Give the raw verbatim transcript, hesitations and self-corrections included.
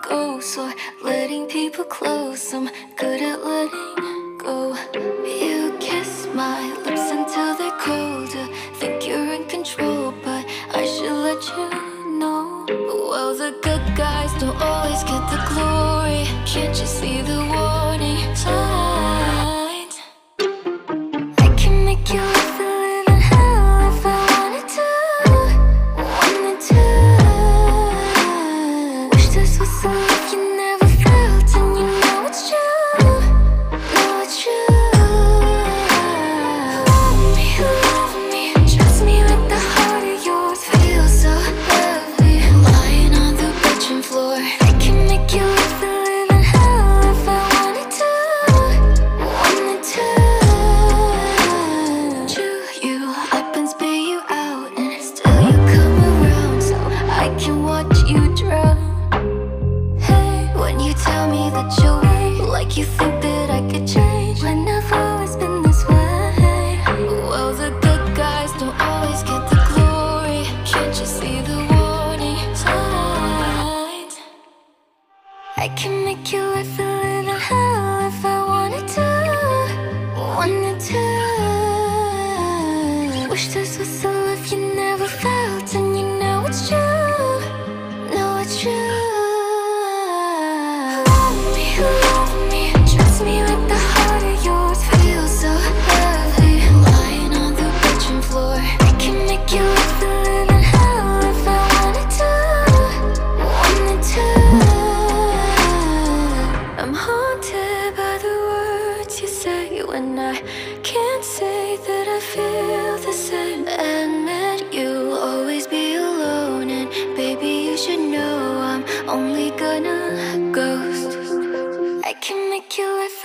ghost or letting people close. I'm good at letting go. You kiss my lips until they're colder. Think you're in control, but I should let you know. Well, the good guys don't always get the glory. Can't you see the warning signs? I can make you live the living hell if I wanted to. Wanted to. Wish this was a love you never felt, and you know it's true. Know it's true. Love me, love me, trust me with the heart of yours. Feel so lovely, lying on the bedroom floor. I can make you live the living hell if I wanted to. Wanted to. Chew you up and spit you out, and still you come around, so I can watch you drown. Hey, when you tell me that you're weak, like you think that I could change, when I've always been this way. Well, the good guys don't always get the glory. Can't you see the warning signs? I can make you live the living hell if I wanted to. Wanted to. Wish this was a love you never felt, and you know it's true. Know it's true. Love me, love me, trust me with the heart of yours. Feel so lovely, lying on the bedroom floor. I can make you live the living hell if I wanted to. Wanted to. I'm haunted by the words you say when I can't say that I feel the same. Admit you'll always be alone, and baby, you should know I'm only gonna ghost. I can make you live